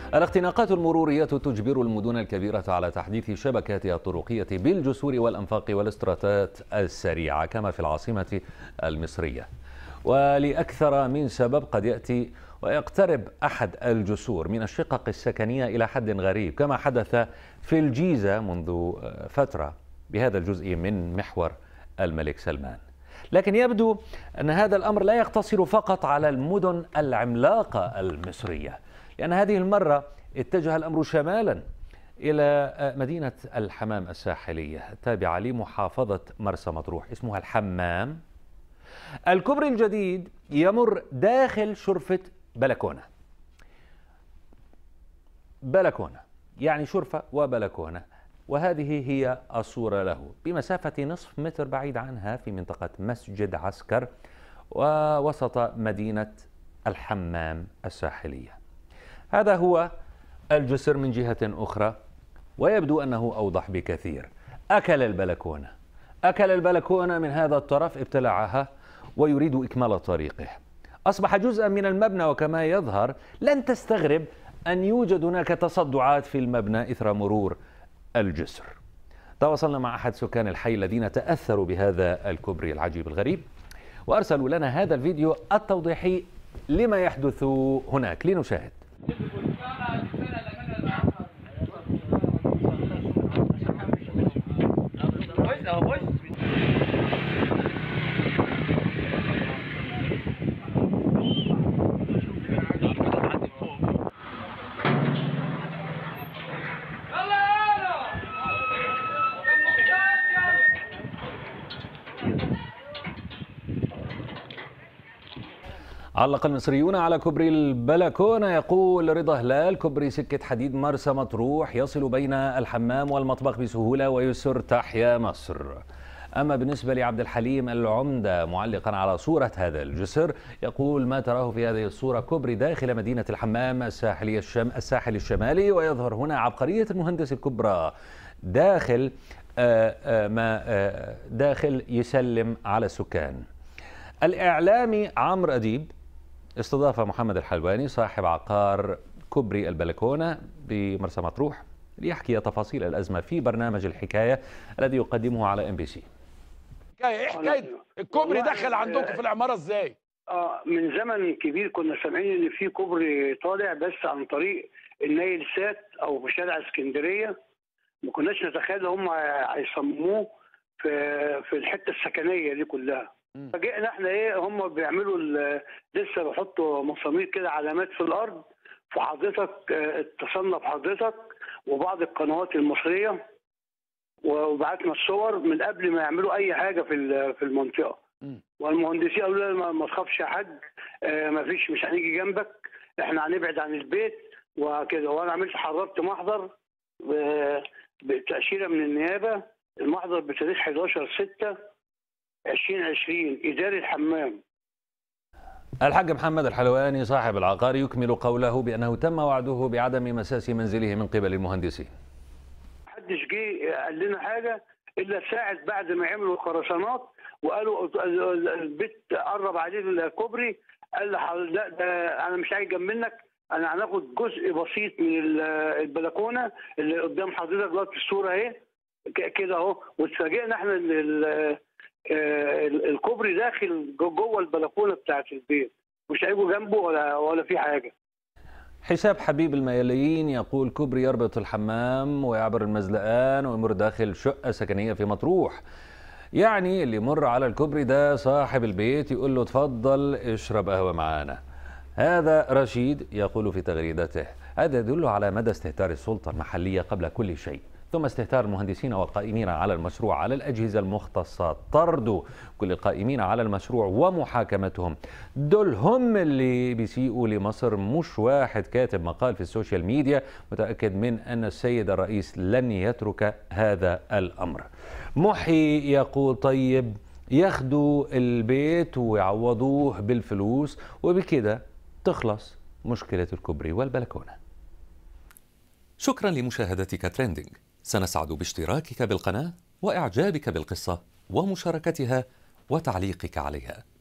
الاختناقات المرورية تجبر المدن الكبيرة على تحديث شبكاتها الطرقية بالجسور والأنفاق والاستراتات السريعة كما في العاصمة المصرية. ولأكثر من سبب قد يأتي ويقترب أحد الجسور من الشقق السكنية إلى حد غريب كما حدث في الجيزة منذ فترة بهذا الجزء من محور الملك سلمان. لكن يبدو أن هذا الأمر لا يقتصر فقط على المدن العملاقة المصرية، لأن هذه المرة اتجه الأمر شمالا إلى مدينة الحمام الساحلية التابعة لمحافظة مرسى مطروح، اسمها الحمام. الكوبري الجديد يمر داخل شرفة بلكونة، يعني شرفة وبلكونة، وهذه هي الصورة له بمسافة نصف متر بعيد عنها في منطقة مسجد عسكر ووسط مدينة الحمام الساحلية. هذا هو الجسر من جهة أخرى، ويبدو أنه أوضح بكثير. أكل البلكونة من هذا الطرف، ابتلعها ويريد إكمال طريقه. أصبح جزءا من المبنى، وكما يظهر لن تستغرب أن يوجد هناك تصدعات في المبنى إثر مرور الجسر. تواصلنا مع أحد سكان الحي الذين تأثروا بهذا الكوبري العجيب الغريب، وأرسلوا لنا هذا الفيديو التوضيحي لما يحدث هناك. لنشاهد. علق المصريون على كوبري البلكونة. يقول رضا هلال: كوبري سكة حديد مرسى مطروح يصل بين الحمام والمطبخ بسهولة ويسر، تحيا مصر. أما بالنسبة لعبد الحليم العمدة معلقا على صورة هذا الجسر، يقول: ما تراه في هذه الصورة كوبري داخل مدينة الحمام الساحل الشمالي، ويظهر هنا عبقرية المهندس الكبرى داخل يسلم على السكان. الإعلامي عمرو أديب استضاف محمد الحلواني صاحب عقار كوبري البلكونة بمرسى مطروح ليحكي تفاصيل الأزمة في برنامج الحكاية الذي يقدمه على MBC. ايه حكايه الكوبري دخل عندكم في العماره ازاي؟ من زمن كبير كنا سامعين ان في كوبري طالع بس عن طريق النيل سات او في شارع اسكندريه، ما كناش نتخيل هم هيصمموه في الحته السكنيه دي كلها. فجئنا احنا هم بيعملوا لسه بيحطوا مسامير كده، علامات في الارض. فحضرتك اتصلنا بحضرتك وبعض القنوات المصريه وبعتنا الصور من قبل ما يعملوا اي حاجه في المنطقه. والمهندسين قالوا لنا ما تخافش يا حاج، ما فيش، مش هنيجي جنبك، احنا هنبعد عن البيت وكده. وانا حضرت محضر بتاشيره من النيابه، المحضر بتاريخ 11/6/2020 إداري الحمام. الحاج محمد الحلواني صاحب العقار يكمل قوله بأنه تم وعده بعدم مساس منزله من قبل المهندسين. محدش جه قال لنا حاجة إلا ساعة بعد ما عملوا الخرسانات وقالوا البيت قرب عليه الكوبري، قال لا ده أنا مش هاجي منك، أنا هناخد جزء بسيط من البلكونة اللي قدام حضرتك دلوقتي في الصورة أهي كده أهو. واتفاجئنا احنا ان الكوبري داخل جوه البلكونه بتاعت البيت، مش هيجوا جنبه ولا في حاجه. حساب حبيب الميالين يقول: كوبري يربط الحمام ويعبر المزلقان ويمر داخل شقه سكنيه في مطروح. يعني اللي يمر على الكوبري ده صاحب البيت يقول له: تفضل اشرب قهوه معانا. هذا رشيد يقول في تغريدته: هذا يدل على مدى استهتار السلطه المحليه قبل كل شيء، ثم استهتار المهندسين والقائمين على المشروع على الأجهزة المختصة، طرد كل القائمين على المشروع ومحاكمتهم. دول هم اللي بيسيئوا لمصر، مش واحد كاتب مقال في السوشيال ميديا. متأكد من أن السيد الرئيس لن يترك هذا الأمر. محي يقول: طيب ياخدوا البيت ويعوضوه بالفلوس وبكده تخلص مشكلة الكوبري والبلكونة. شكرا لمشاهدتك تريندينج. سنسعد باشتراكك بالقناة وإعجابك بالقصة ومشاركتها وتعليقك عليها.